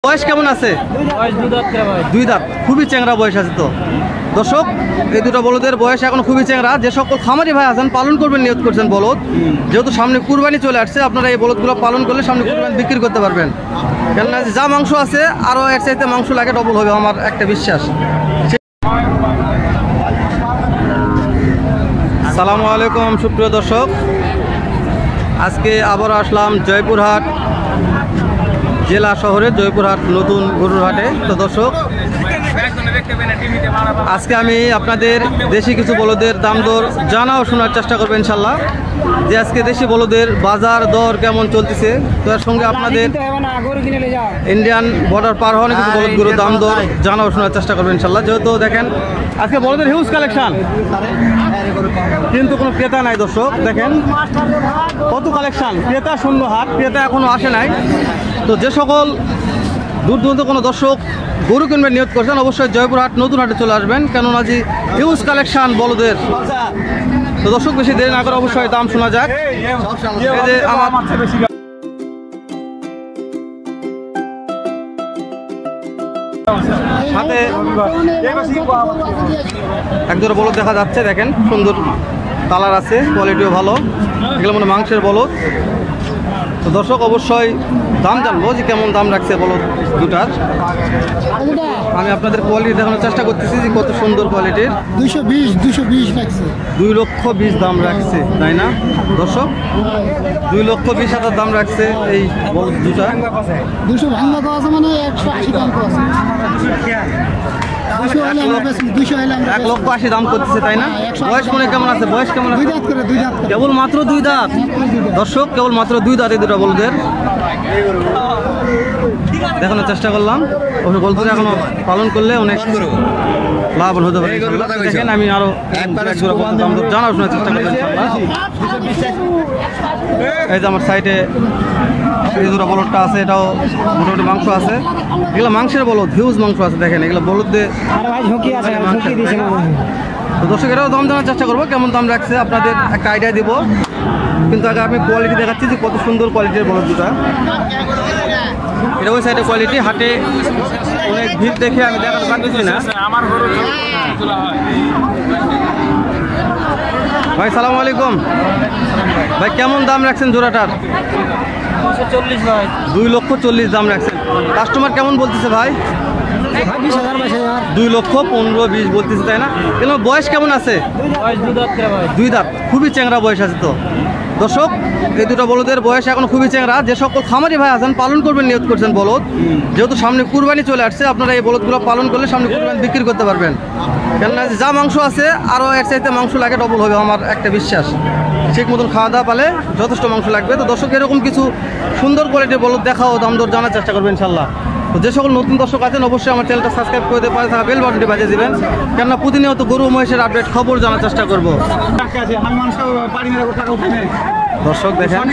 বয়স কেমন আছে? দুই দাঁত, খুবই চ্যাংরা বয়স আছে। তো দর্শক, এই দুটো বলদের বয়স এখন খুবই চ্যাংরা। যে সকল খামারি ভাই আছেন পালন করবেন নিয়ত করছেন বলদ, যেহেতু সামনে কুরবানি চলে আসছে, আপনারা এই বলদগুলো পালন করলে সামনে কুরবানি বিক্রি করতে পারবেন। কেননা যা মাংস আছে আরও এর চাইতে মাংস লাগে ডবল হবে, আমার একটা বিশ্বাস। আসসালামু আলাইকুম সুপ্রিয় দর্শক, আজকে আবার আসলাম জয়পুরহাট জেলা শহরের জয়পুরহাট নতুন গরুর হাটে। তো দর্শক, আজকে আমি আপনাদের দেশি কিছু বলদের দাম দর জানা ও শোনার চেষ্টা করবো ইনশাল্লাহ, যে আজকে দেশি বলদের বাজার দর কেমন চলতেছে। তো এর সঙ্গে আপনাদের ইন্ডিয়ান বর্ডার পার হওয়ার কিছু বলদ গরুর দাম দর জানা ও শোনার চেষ্টা করবো ইনশাল্লাহ। যেহেতু দেখেন আজকে বলদের হিউজ কালেকশন, কিন্তু কোনো ক্রেতা নাই। দর্শক দেখেন কত কালেকশন, ক্রেতা শূন্য হাট, ক্রেতা এখনো আসে নাই। তো যে সকল দূর দূরান্ত কোনো দর্শক গরু কিনবেন নিয়ত করছেন, অবশ্যই জয়পুরহাট নতুন হাটে চলে আসবেন, কেননা যে হিউজ কালেকশন বলদের। তো দর্শক, বেশি দেরি না করে অবশ্যই দাম শোনা যাক। এই যে আমার সাথে একজোড়া বলদ দেখা যাচ্ছে, দেখেন সুন্দর কালার আছে, কোয়ালিটিও ভালো, এগুলো মানে মাংসের বলদ। তো দর্শক, অবশ্যই দাম জানবো যে কেমন দাম রাখছে বলদ দুটার। আমি আপনাদের কোয়ালিটি দেখানোর চেষ্টা করতেছি যে কত সুন্দর কোয়ালিটির। 220 রাখছে, 2,20,000 দাম রাখছে, তাই না দর্শক? 2,20,000 দাম রাখছে এই বলদ দুটা। 200 ভাঙা আছে মানে 180 দাম আছে। 1,80,000 দাম করতেছে, তাই না? বয়স মনে কেমন আছে? বয়স কেমন আছে? কেবল মাত্র 2 দাঁত দর্শক, কেবল মাত্র 2 দাঁত এই দুটো বলদের। দেখানোর চেষ্টা করলাম, বলদের এখনো পালন করলে অনেক লাভবান হতে পারে। দেখেন আমি আরো জানার শোনার চেষ্টা করলাম। এই যে আমার সাইডে এই দুটো বলদটা আছে, এটাও মোটামুটি মাংস আছে। এগুলো মাংসের বলদ, হিউজ মাংস আছে। দেখেন এগুলো বলদ দিয়ে। তো দর্শক, এটাও দাম জানার চেষ্টা করবো কেমন দাম রাখছে, আপনাদের একটা আইডিয়া দিব। কিন্তু আগে আমি কোয়ালিটি দেখাচ্ছি যে কত সুন্দর কোয়ালিটির বলদ দুটা। এটা ওই সাইডে কোয়ালিটি, হাটে অনেক ভিড় দেখে আমি দেখাতে পারতেছি না। ভাই সালাম আলাইকুম ভাই, কেমন দাম রাখছেন জোড়াটার? 2,40,000 দাম রাখছেন। কাস্টমার কেমন বলতেছে ভাই? 2,15,20 বলতেছে, তাই না? কিন্তু বয়স কেমন আছে? 2 দাঁত, খুবই চ্যাংরা বয়স আছে। তো দর্শক, এই দুটো বলদের বয়স এখন খুবই চ্যাংরা। যে সকল খামারি ভাই আছেন পালন করবেন নিয়ত করছেন বলদ, যেহেতু সামনে কুরবানি চলে আসছে, আপনারা এই বলদগুলো পালন করলে সামনে কুরবানি বিক্রি করতে পারবেন। কেননা যা মাংস আছে আরও এর চাইতে মাংস লাগে ডবল হবে, আমার একটা বিশ্বাস। ঠিক মতন খাওয়া দাওয়া পালে যথেষ্ট মাংস লাগবে। তো দর্শক, এরকম কিছু সুন্দর কোয়ালিটির বলদ দেখাও, দাম দর জানার চেষ্টা করবেন ইনশাল্লাহ। তো যে সকল নতুন দর্শক আছেন অবশ্যই আমার চ্যানেলটা সাবস্ক্রাইব করে দিয়ে পাশে থাকা বেল বাটনটি বাজিয়ে দিবেন, কেননা প্রতিনিয়ত গরু মহিষের আপডেট খবর জানার চেষ্টা করব। দর্শক দেখেন,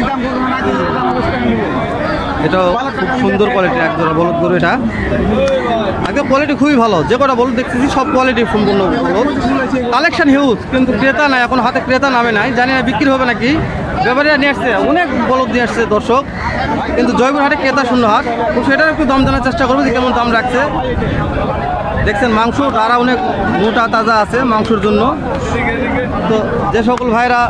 এটাও খুব সুন্দর কোয়ালিটির একজোড়া বলদ গরু। এটা আগে কোয়ালিটি খুবই ভালো, যে কটা বলদ দেখতেছি সব কোয়ালিটি সম্পূর্ণ বলদ। কালেকশন হিউজ, কিন্তু ক্রেতা নাই, এখন হাতে ক্রেতা নামে নাই, জানি না বিক্রি হবে নাকি। ব্যাপারীরা নিয়ে আসছে, অনেক বলদ নিয়ে আসছে দর্শক, কিন্তু জয়পুরহাটে ক্রেতা শূন্য হাট। তো সেটার একটু দাম জানার চেষ্টা করবো যে কেমন দাম রাখছে। দেখছেন মাংস তারা অনেক মোটা তাজা আছে মাংসের জন্য। তো যে সকল ভাইরা,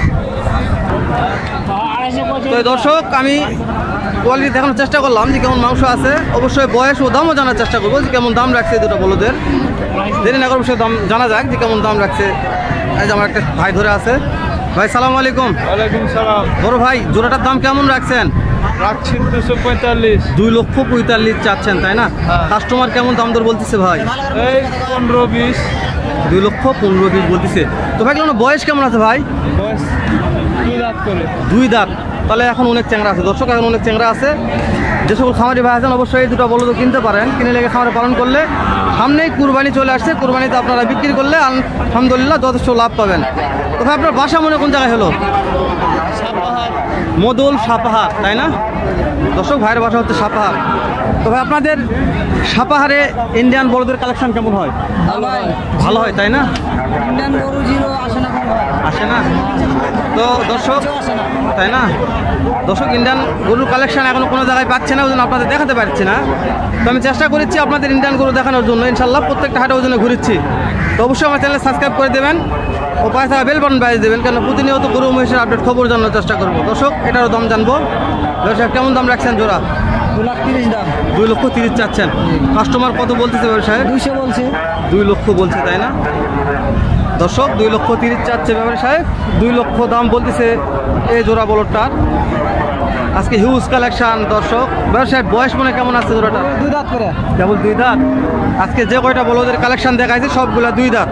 তো দর্শক আমি কোয়ালিটি দেখানোর চেষ্টা করলাম যে কেমন মাংস আছে, অবশ্যই বয়স ও দামও জানার চেষ্টা করবো যে কেমন দাম রাখছে দুটো বলদের। দেরি না করে অবশ্যই দাম জানা যাক যে কেমন দাম রাখছে। এই যে আমার একটা ভাই ধরে আছে। ভাই সালাম আলাইকুম। ওয়ালাইকুম সালাম। বড় ভাই, জোড়াটার দাম কেমন রাখছেন? রাখছি 245। 2,45,000 চাচ্ছেন, তাই না? কাস্টমার কেমন দাম দর বলতেছে ভাই? এই 15-20। 2,15,000 বলতেছে। তো ভাই বয়স কেমন আছে ভাই? বয়স 2 দাঁত করে। 2 দাঁত, তাহলে এখন অনেক চ্যাংরা আছে দর্শক, এখন অনেক চ্যাংরা আছে। যে সকল খামারি ভাই আছেন অবশ্যই এই দুটো বলদ কিনতে পারেন, কিনে লেগে খামারে পালন করলে সামনেই কুরবানি চলে আসছে, কুরবানিতে আপনারা বিক্রি করলে আলহামদুলিল্লাহ যথেষ্ট লাভ পাবেন। তো ভাই আপনার বাসা মনে কোন জায়গায় হলো? মদল সাপাহার, তাই না দর্শক? ভাইয়ের বাসা হচ্ছে সাপাহার। তবে আপনাদের সাপাহারে ইন্ডিয়ান বলদের কালেকশন কেমন হয়? ভালো হয় তাই না? ইন্ডিয়ান গরু জিরো আসে না কোনো ভাই। আসে না? তো দর্শক, তাই না? দর্শক ইন্ডিয়ান গরুর কালেকশন এখনো কোনো জায়গায় পাচ্ছে না, ওই জন্য আপনাদের দেখাতে পারছি না। তো আমি চেষ্টা করেছি আপনাদের ইন্ডিয়ান গরু দেখানোর জন্য, ইনশাল্লাহ প্রত্যেকটা হাটে ওই জন্য ঘুরেছি। তো অবশ্যই আমার চ্যানেল সাবস্ক্রাইব করে দেবেন ও পাশে থাকা বেল বাটন বাজিয়ে দেবেন, কেন প্রতিনিয়ত গরু মহিষের আপডেট খবর জানার চেষ্টা করবো। দর্শক এটারও দাম জানবো। ব্যবসায় কেমন দাম রাখছেন জোড়া? 2,30,000 দাম। 2,30,000 চাচ্ছেন। কাস্টমার কত বলতেছে ব্যবসায়? 200 বলছে। 2 লক্ষ বলছে তাই না? দর্শক 2,30,000 চাচ্ছে ব্যবসায়, 2 লক্ষ দাম বলতেছে এই জোড়া বলটার। আজকে হিউজ কালেকশন দর্শক। ব্যবসায় বয়স মনে কেমন আছে জোড়াটার? 2 দাঁত করে। কেবল 2 দাঁত। আজকে যে কয়টা বলদের কালেকশন দেখাইছে সবগুলা 2 দাঁত।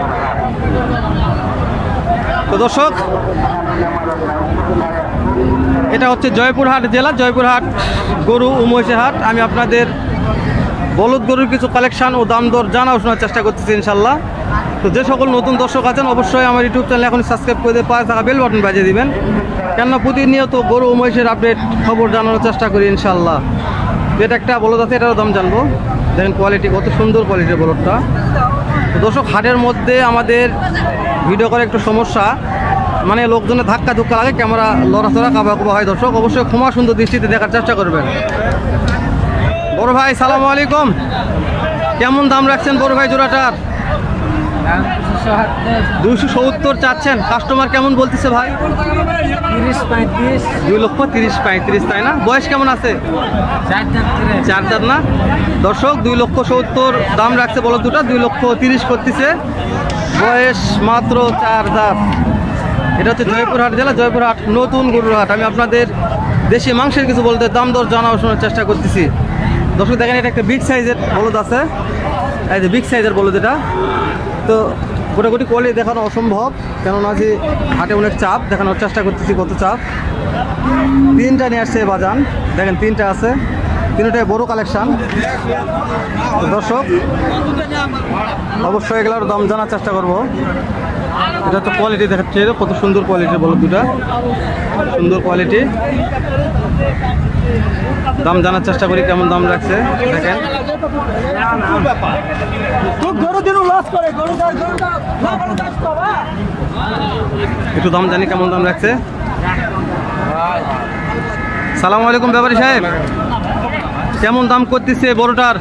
তো দর্শক এটা হচ্ছে জয়পুরহাট জেলা, জয়পুরহাট গরু ও মহিষের হাট। আমি আপনাদের বলদ গরুর কিছু কালেকশন ও দাম দর জানাও শোনার চেষ্টা করতেছি ইনশাল্লাহ। তো যে সকল নতুন দর্শক আছেন অবশ্যই আমার ইউটিউব চ্যানেল এখন সাবস্ক্রাইব করে দিয়ে পাশে থাকা বেল বাটন বাজিয়ে দিবেন, কেননা প্রতিনিয়ত গরু ও মহিষের আপডেট খবর জানানোর চেষ্টা করি ইনশাল্লাহ। এটা একটা বলদ আছে, এটারও দাম জানবো। দেখেন কোয়ালিটি কত সুন্দর কোয়ালিটির বলদটা। তো দর্শক হাটের মধ্যে আমাদের ভিডিও করে একটু সমস্যা, মানে লোকজনের ধাক্কা ধুক্কা লাগে, ক্যামেরা লড়াচড়া কাবা কুবা হয়। দর্শক অবশ্যই ক্ষমা সুন্দর দৃষ্টিতে দেখার চেষ্টা করবেন। বড় ভাই সালামু আলাইকুম, কেমন দাম রাখছেন বড় ভাই জোড়াটার? 270 চাচ্ছেন। কাস্টমার কেমন বলতেছে ভাই? 30-35। 2,30,000-35,000 তাই না? বয়স কেমন আছে? 4 দাঁত না? দর্শক 2,70,000 দাম রাখছে বলো দুটা, 2,30,000 করতেছে। বয়স মাত্র 4 দাঁত। এটা হচ্ছে জয়পুরহাট জেলা, জয়পুরহাট নতুন গরুর হাট। আমি আপনাদের দেশি মাংসের কিছু বলতে দাম দর জানাও শোনার চেষ্টা করতেছি। দর্শক দেখেন এটা একটা বিগ সাইজের বলদ আছে, এই যে বিগ সাইজের বলদ এটা। তো গোটাগুটি কোয়ালিটি দেখানো অসম্ভব, কেননা যে হাটে অনেক চাপ, দেখানোর চেষ্টা করতেছি কত চাপ। 3টা নিয়ে আসছে বাজান, দেখেন 3টা আছে, 3টাই বড় কালেকশন। তো দর্শক অবশ্যই এগুলোর দাম জানার চেষ্টা করবো। এটা তো কোয়ালিটি দেখাচ্ছে, কত সুন্দর কোয়ালিটির বলো দুটা, সুন্দর কোয়ালিটি। দাম জানার চেষ্টা করি কেমন দাম রাখছে দেখেন। একটু দাম জানি কেমন দাম রাখছে। সালামু আলাইকুম ব্যাপারী সাহেব, কেমন দাম করতেছে বড়টার?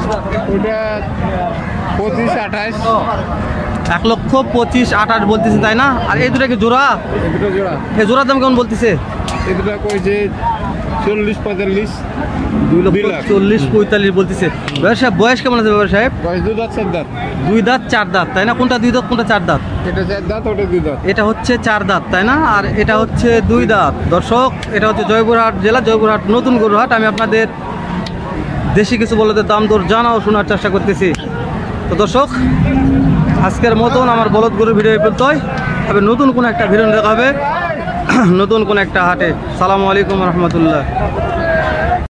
25-28। 1,25,000-28 বলতেছে তাই না? আর এই দুটা কি জোড়া? দুটো জোড়া। এই জোড়ার দাম কেমন বলতেছে? এই দুটো কইছে 40-45। 2,40,45 বলতেছে। ব্যবসায় বয়স কেমন আছে ব্যবসায় সাহেব? বয়স 2 দাঁত 4 দাঁত। 2 দাঁত 4 দাঁত তাই না? কোনটা 2 দাঁত কোনটা 4 দাঁত? এটা 4 দাঁত, ওটা 2 দাঁত। এটা হচ্ছে 4 দাঁত তাই না? আর এটা হচ্ছে 2 দাঁত। দর্শক এটা হচ্ছে জয়পুরহাট জেলা, জয়পুরহাট নতুন গরুহাট। আমি আপনাদের দেশি কিছু বলদের দাম দর জানাও শোনার চেষ্টা করতেছি। তো দর্শক আজকের মতন আমার বলদ গরু ভিডিও পর্যন্তই, তবে নতুন কোনো একটা ভিডিও দেখা হবে নতুন কোনো একটা হাটে। সালামু আলাইকুম রহমতুল্লাহ।